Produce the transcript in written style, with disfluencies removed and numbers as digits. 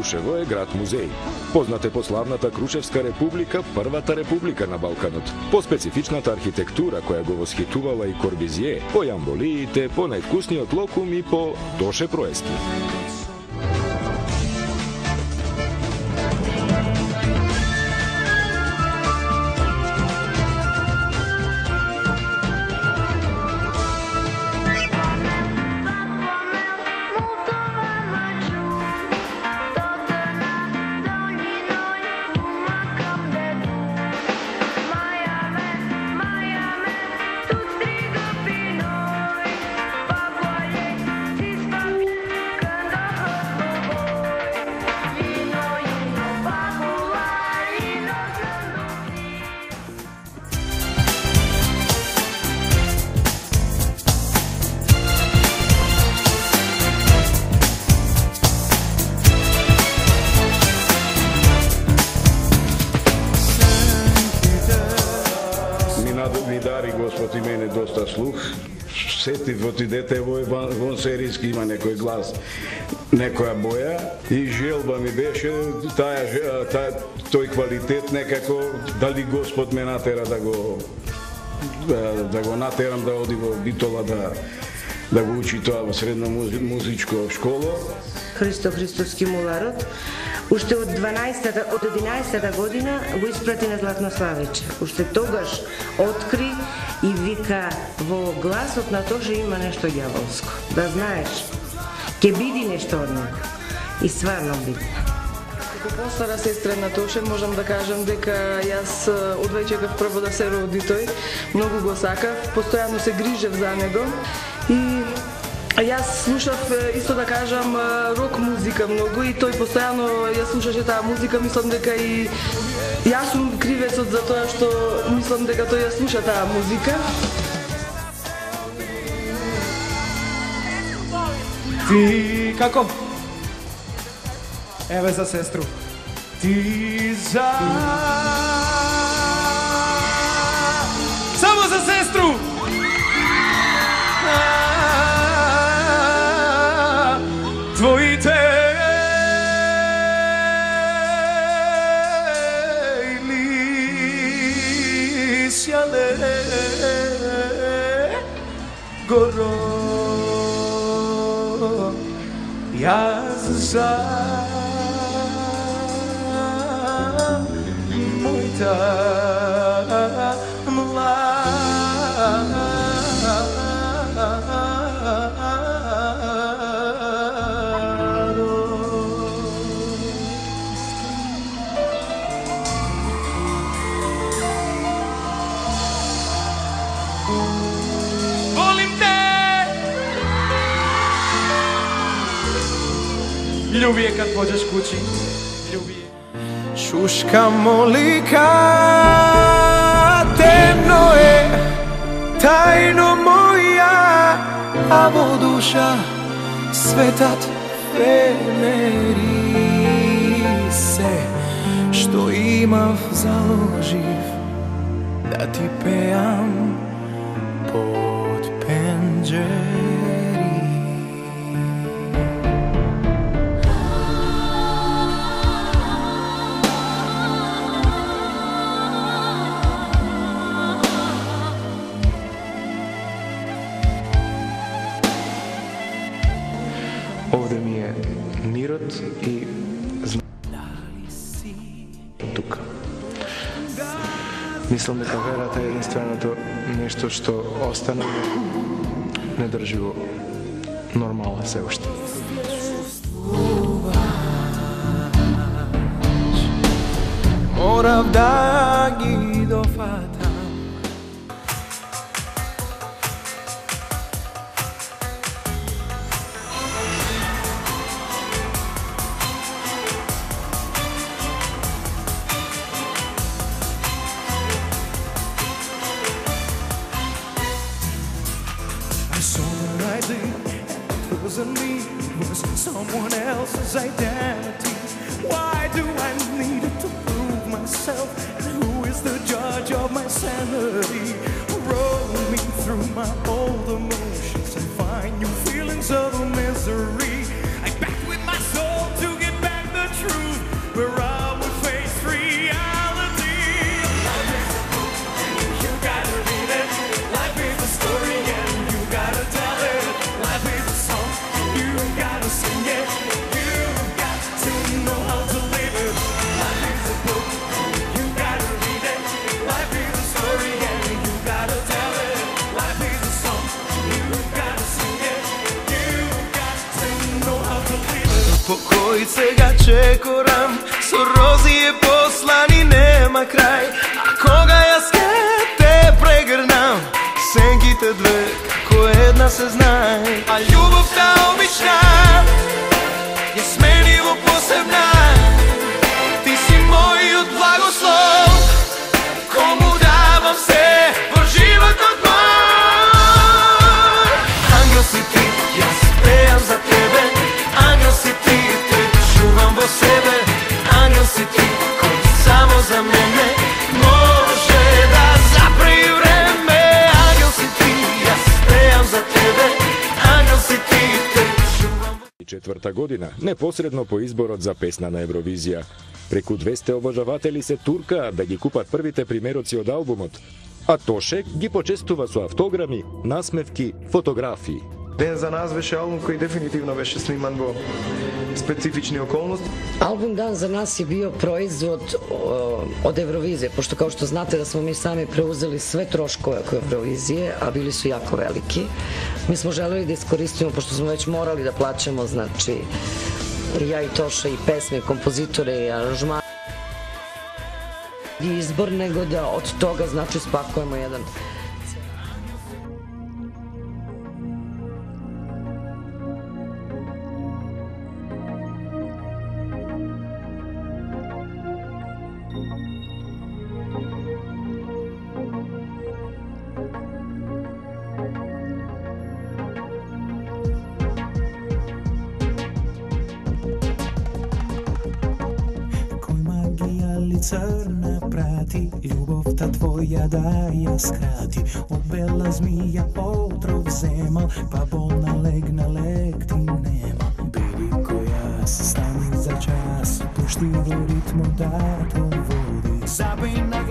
Крушево е град-музеј. Познат е по славната Крушевска република, првата република на Балканот, по специфичната архитектура која го восхитувала и Корбизје, по јамболиите, по највкусниот локум и по Тоше Проески. Ми дари Господ и мене доста слух. Сетив од дете вон серијски има некој глас, некоја боја и желба ми беше тој квалитет некако дали Господ ме натера да го натерам да оди во Битола да го учи тоа во средно музичко школо. Христо Христоски Муларот уште од 11-та година го испрати на Златнославиче. Уште тогаш откри и вика во гласот на Тоше има нешто ѓаволско. Да знаеш, ќе биде нешто од него. И стварно биде. Како постара сестра на Тоше можам да кажам дека јас одвај чекав прво да се роди тој. Многу го сакав, постојано се грижев за него и јас слушав, исто да кажам, рок музика многу и тој постојано ја слушаше таа музика. Мислам дека и јас сум кривецот за тоа што мислам дека тој ја слуша таа музика. Ти како? Еве за сестру. Ти за... Само за сестру! Твоите лисјале горо јас за мојта Љубие кад поđеш куќи, љубие. Шушка молика, темно е, тајно моја, а во душа светат фенери се, што имав заложив да ти пеам под пенџери. Овде ми е мирот и тука. Мислам дека верата е единственото нешто што остана не држи го нормално се уште. Морав да ги дофатам. It wasn't me, it was someone else's identity. Why do I need to prove myself? And who is the judge of my sanity? Rolling through my old emotions and find new feelings of misery. I back with my soul to get back the truth. Upokojit se ga čekoram, so rozije poslani nema kraj. Ako ga ja skete pregrnam, senkite dve, ko jedna se znaj. A ljubav ta obična je smenivo posebna. Ti si moj od blagoslov, komu davam se po život od moj. Angel si ti, ja spejam za tebe. Angel si ti, te čuvam vo sebe. Angel si ti, koji samo za mene može da zapravi vreme. Angel si ti, ja spejam za tebe. Angel si ti, te čuvam vo sebe. Четврта година, непосредно по изборот за песна на Евровизија. Преку 200 обожаватели се туркаа да ги купат првите примероци од албумот, а Тоше ги почестува со автограми, насмевки, фотографии. Ден за нас беше албум кој дефинитивно беше сниман во специфични околности. Album Dan za nas je bio proizvod od Eurovizije, pošto kao što znate da smo mi sami preuzeli sve troškove oko Eurovizije, a bili su jako veliki. Mi smo želeli da iskoristimo, pošto smo već morali da plaćamo, znači, ja i Toša i pesme, kompozitore i aranžmane i izbor, nego da od toga, znači, spakujemo jedan crna prati, ljubovta tvoja da ja skrati. Od bela zmija otrov zemal, pa bolna leg na leg ti nema. Baby koja se stani za čas, pušti u ritmu da te vodi. Zabij na